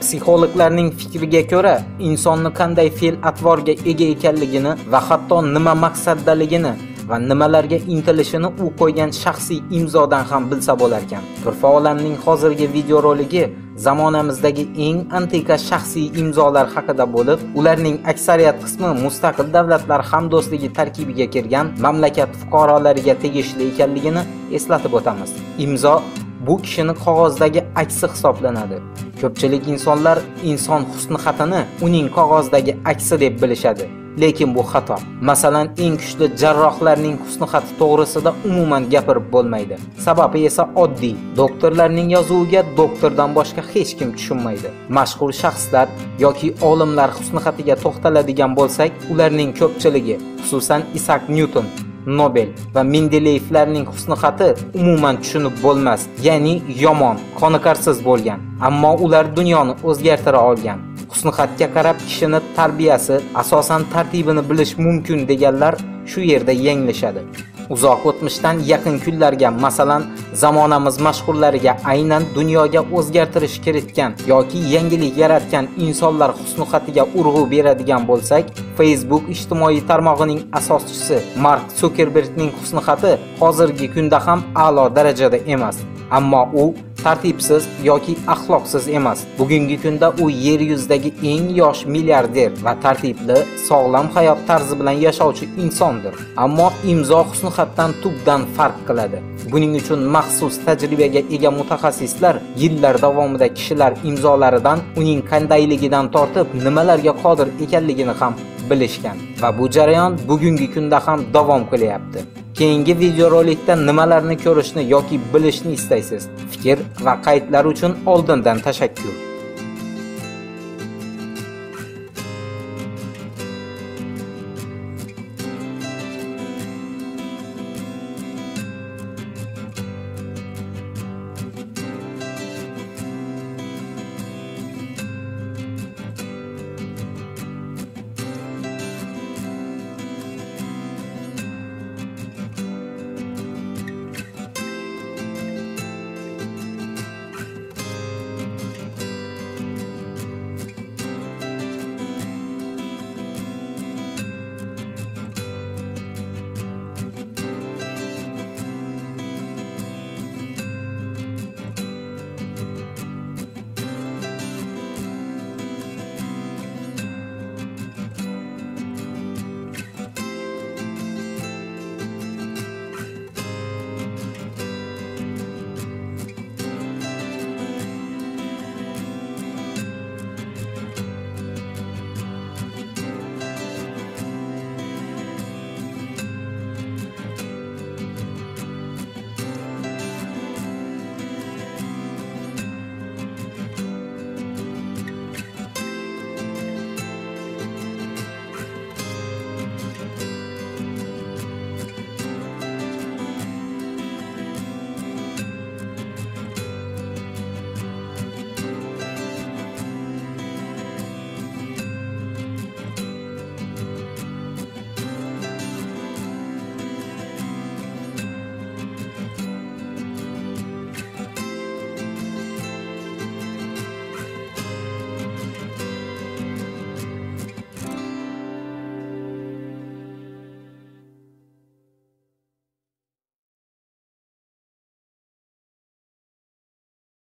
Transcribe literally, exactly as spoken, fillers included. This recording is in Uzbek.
Psixologlarning fikriga ko'ra, insonni qanday fe'l-atvorga ega ekanligini va hatto nima maqsaddaligini va nimalarga intilishini u qo'ygan shaxsiy imzodan ham bilsa bo'lar ekan. Turfa olamning hozirgi videoroligi zamonamizdagi eng antika shaxsiy imzolar haqida bo'lib, ularning aksariyat qismi mustaqil davlatlar hamdo'stligi tarkibiga kirgan mamlakat fuqarolariga tegishli ekanligini eslatib o'tamiz. Imzo bu kishining qog'ozdagi aksi hisoblanadi. Ko'pchilik insonlar inson husni xatini uning qog'ozdagi aksi deb bilishadi. Lekin bu xato. Masalan, eng kuchli jarrohlarning husni xati to'g'risida umuman gapirib bo'lmaydi. Sababi esa oddiy. Doktorlarning yozuviga doktordan boshqa hech kim tushunmaydi. Mashhur shaxslar yoki olimlar husni xatiga to'xtaladigan bo'lsak, ularning ko'pchiligi, xususan Isak Nyuton, Nobel va Mendeleyevlarning husni xati umuman tushunib bo'lmas, ya'ni yomon, qoniqarsiz bo'lgan. Ammo ular dunyoni o'zgartira olgan. Husni xatga qarab kishini tarbiyasi, asosan tartibini bilish mumkin deganlar shu yerda yanglishadi. Uzoq o'tmishdan yaqin kunlarga, masalan, zamonamiz mashhurlariga aynan dunyoga o'zgartirish kiritgan yoki yangilik yaratgan insonlar husni xatiga urg'u beradigan bo'lsak, Facebook ijtimoiy tarmog'ining asoschisi Mark Zuckerbergning husni xati hozirgi kunda ham a'lo darajada emas. Ammo u tartibsiz yoki axloqsiz emas. Bugungi kunda u yer yuzidagi eng yosh milliarder va tartibli, sog'lom hayot tarzi bilan yashovchi insondir. Ammo imzo husni xatdan tubdan farq qiladi. Buning uchun maxsus tajribaga ega mutaxassislar yillar davomida kishilar imzolaridan uning qandayligidan tortib nimalarga qodir ekanligini ham bilishgan va bu jarayon bugungi kunda ham davom qilyapti. Keyingi videorolikda nimalarni ko'rishni yoki bilishni istaysiz? Fikr va qaydlar uchun oldindan tashakkur.